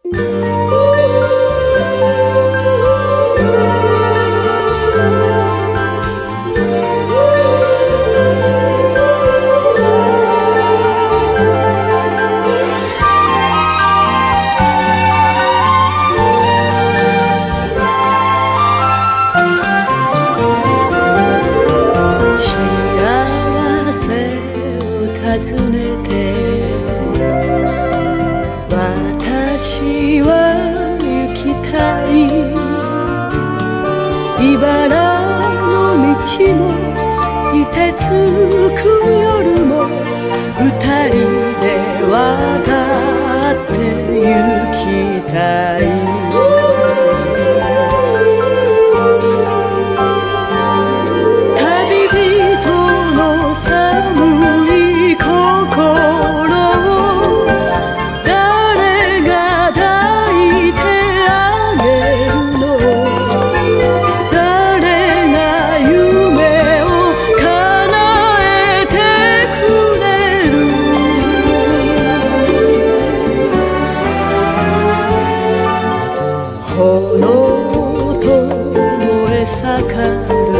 尋ねて私は行きたい茨の道も凍てつく夜も二人で渡って行きたい炎と燃え盛る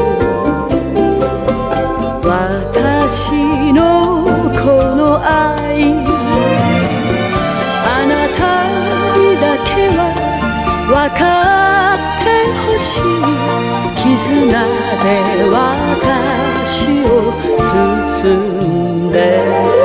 私のこの愛あなたにだけは分かってほしい絆で私を包んで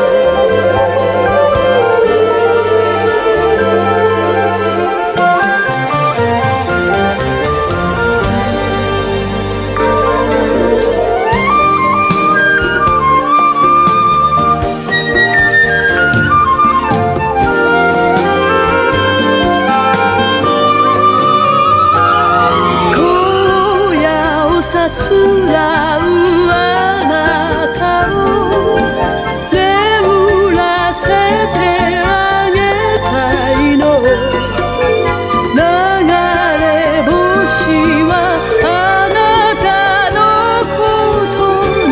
すらうあなたを眠らせてあげたいの流れ星はあなたのこと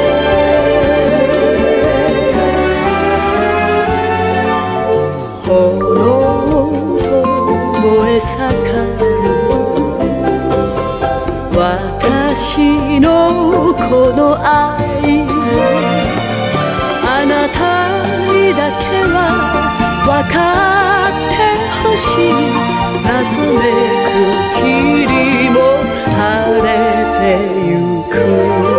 ね炎と燃え盛る私のこの愛あなたにだけは分かってほしい謎めく霧も晴れてゆく